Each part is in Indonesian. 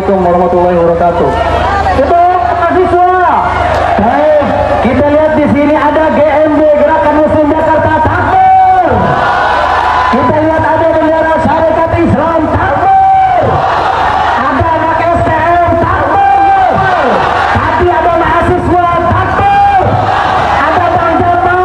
Assalamualaikum warahmatullahi wabarakatuh. Untuk mahasiswa, baik, kita lihat di sini ada GMB Gerakan Muslim Jakarta takbir. Kita lihat ada bendera Syarikat Islam takbir. Ada anak STM takbir. Tadi ada mahasiswa takbir. Ada Bang Jamal.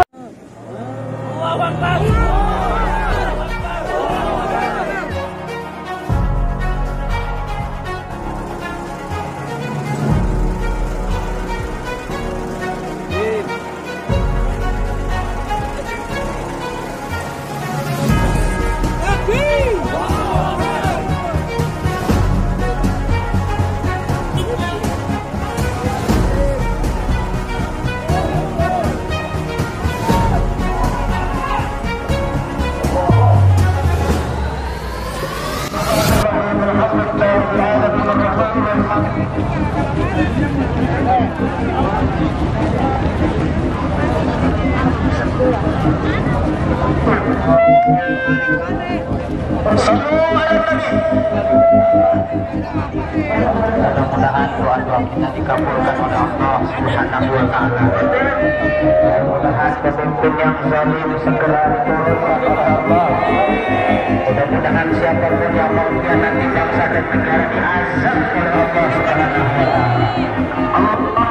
Mudah-mudahan doa-doa kita dikabulkan oleh Allah Subhanahu wa Ta'ala. Mudah-mudahan pemimpin yang zalim segera diturunkan oleh Allah. Mudah-mudahan siapapun yang mau nanti bangsa dan negara diazab oleh Allah Subhanahu wa Ta'ala.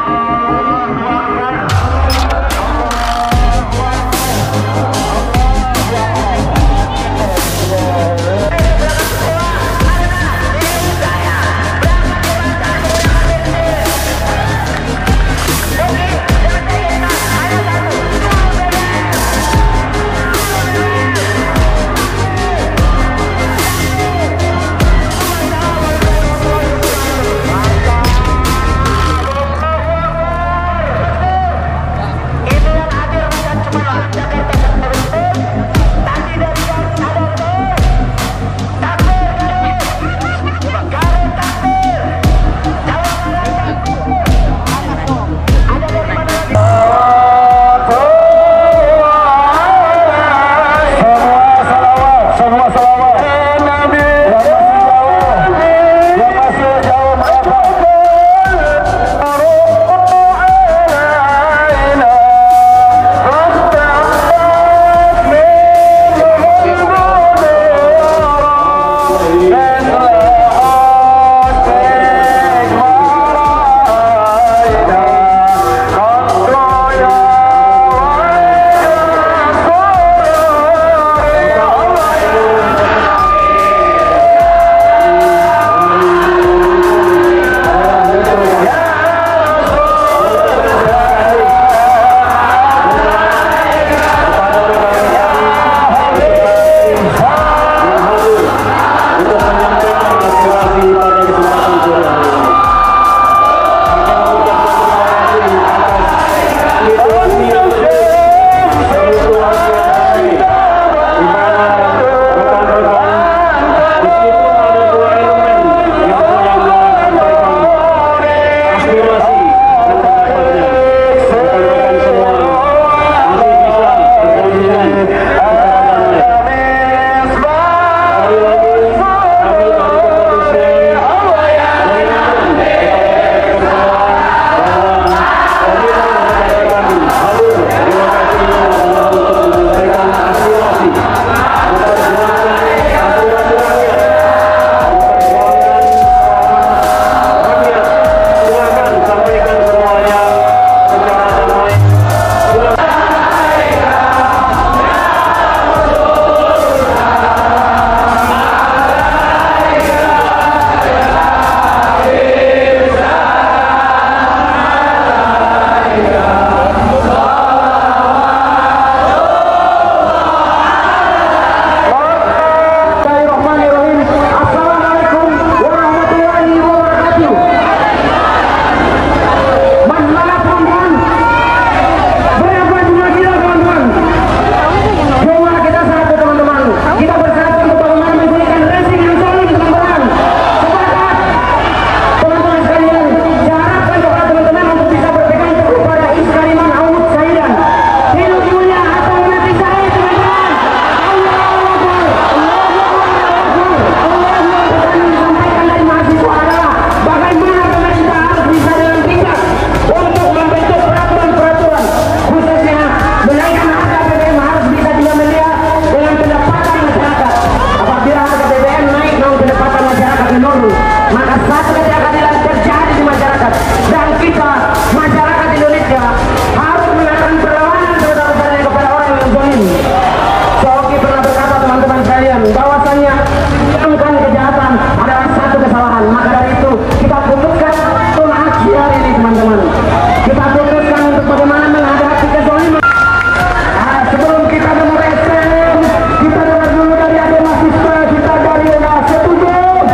maka satu ketidakadilan terjadi di masyarakat, dan kita masyarakat Indonesia harus mengadakan perlawanan sebesar-besarnya kepada orang yang zalim. Soki pernah berkata, teman-teman sekalian, bahwasannya hilangkan kejahatan adalah satu kesalahan. Maka dari itu kita putuskan untuk aksi hari ini, teman-teman. Kita putuskan untuk bagaimana menghadapi kezaliman. Sebelum kita dengar SM, kita dengar dulu dari ada mahasiswa kita dari setuju.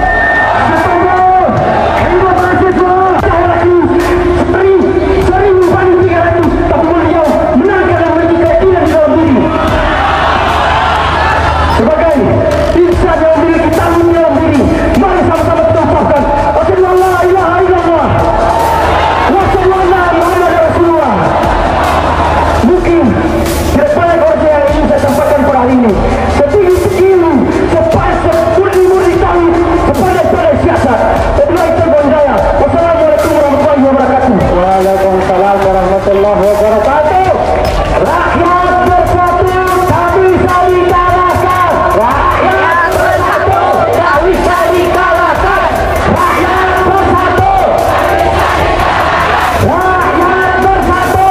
Hidup mahasiswa. Saya lagi sering paling 300, tapi beliau menangkan dan memiliki keyakinan di dalam diri. Sebagai insan yang memiliki tanggung jawab diri, mari sama-sama kita ucapkan asyhadu an la ilaha illallah wa asyhadu anna Muhammadar Rasulullah. Mungkin tidak banyak orang yang ingin saya sampaikan pada hari ini. Setinggi-tinggi, sepurni-murni kami, sepandai-pandai siasat. Itulah itu saya. Wassalamualaikum warahmatullahi wabarakatuh. Waalaikumsalam warahmatullahi wabarakatuh. Rakyat bersatu, tak bisa dikalahkan. Rakyat bersatu, tak bisa dikalahkan. Rakyat bersatu. Rakyat bersatu.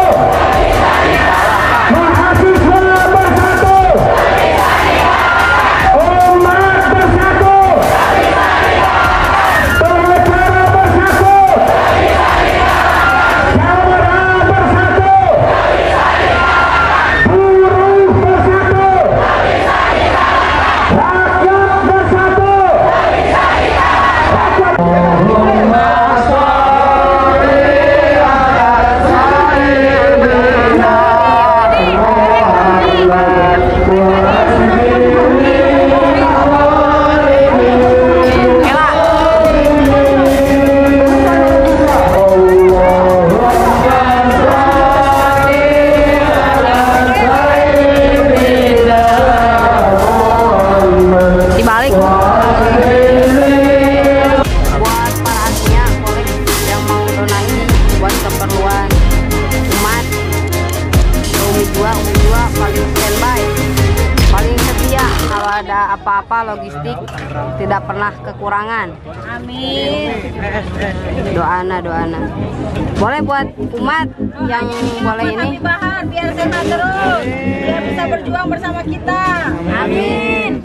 Mahasiswa bersatu. Umat bersatu. Pengacara bersatu. Jawara bersatu. Buruh bersatu. Rakyat bersatu. Dibalik. Buat para asia boleh yang mau donain buat keperluan umat. Umi dua paling standby, paling setia. Kalau ada apa-apa logistik tidak pernah kekurangan. Amin. Doana. Boleh buat umat yang boleh ini. Bahar biar sehat terus, biar bisa berjuang bersama kita. Amin.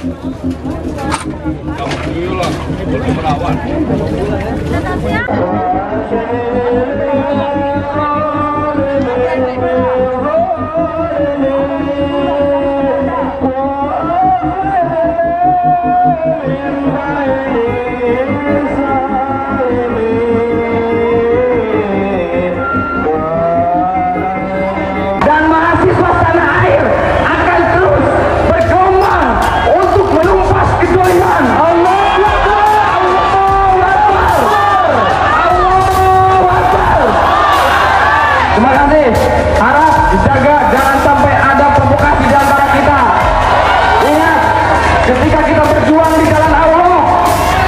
Dan mahasiswa tanah air akan terus bergema untuk menumpas kezaliman. Allahu Akbar, Allahu Akbar, Allahu Akbar. Terima kasih. Harap dijaga, jangan sampai ada provokasi di antara kita. Ingat, ketika kita berjuang di jalan Allah,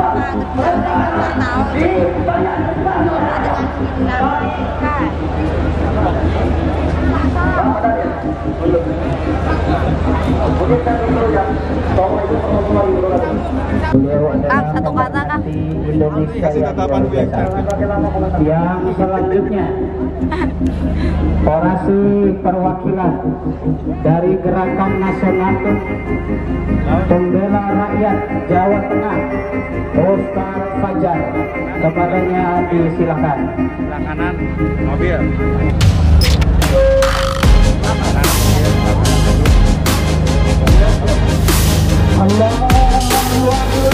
Kang, satu kata Kang. Indonesia Kasih tatapan Bu yang cantik. yang selanjutnya orasi perwakilan dari Gerakan Nasional Pembela Rakyat Jawa Tengah, Ustaz Fajar, kepadanya disilakan. Sebelah kanan mobil. Allahu Akbar.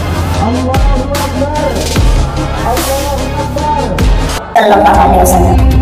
Allahu Akbar. Allahu Akbar. Terlepas ada usaha.